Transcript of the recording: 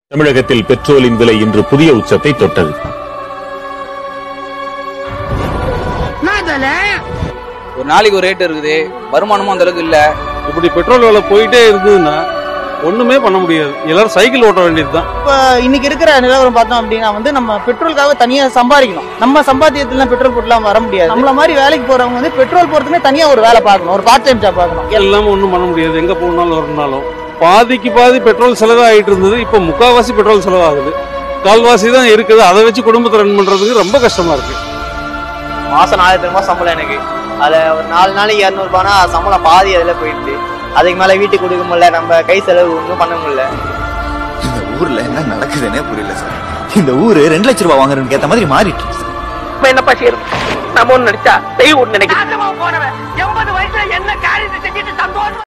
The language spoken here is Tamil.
தமிழகத்தில் பெட்ரோலின் விலை இன்று புதிய உச்சத்தை தொட்டது. ஒரு நாளைக்கு ஒரு ரேட் இருக்குது, வருமானமும் அந்த அளவுக்கு இல்ல. இப்படி பெட்ரோல் விலை போயிட்டே இருந்ததுன்னா ஒண்ணுமே பண்ண முடியாது. எல்லாரும் சைக்கிள் ஓட்ட வேண்டியதுதான். இப்ப இன்னைக்கு இருக்கிற நிலவரம் பார்த்தோம் அப்படின்னா நம்ம பெட்ரோலுக்காக தனியா சம்பாதிக்கணும். நம்ம சம்பாத்தியத்துல பெட்ரோல் போட்டுலாம் வர முடியாது. நம்மள மாதிரி வேலைக்கு போறவங்க பெட்ரோல் போறதுக்குமே தனியா ஒரு வேலை பார்க்கணும், ஒரு பார்ட் டைம் ஜாப் பார்க்கணும். எல்லாம் ஒண்ணும் பண்ண முடியாது. எங்க போனாலும் வரணும்னாலும் பாதிக்கு பாதி பெட்ரோல் செலவாயிட்டு இருந்தது. இப்ப முக்காவாசி பெட்ரோல் செலவாகுது, கால்வாசி தான் இருக்குது. அதை வச்சு குடும்பத்தை ரன் பண்றதுக்கு ரொம்ப கஷ்டமா இருக்கு. மாசம் 4000 ரூபாய் சம்பளம் எனக்கு. அதுல ஒரு 4 நாளைக்கு 200 ரூபாய்னா சம்பளம் பாதி அதுல போயிடுது. அதுக்கு மேல வீட்டுக்கு கொடுக்க முடியல, நம்ம கை செலவு ஒன்றும் பண்ண முடியல. இந்த ஊர்ல என்ன நடக்குதுன்னே புரியல சார். இந்த ஊரு 2 லட்சம் ரூபாய் வாங்குறதுக்கு ஏத்த மாதிரி மாறிட்டு இருக்கு சார். என்னப்பா செய்யறது? நம்ம ஒண்ணு நினைச்சா செய்ய ஒண்ணு நினைக்கிறேன். 80 வயசுல என்ன காரியத்தை செஞ்சுட்டு சந்தோஷம்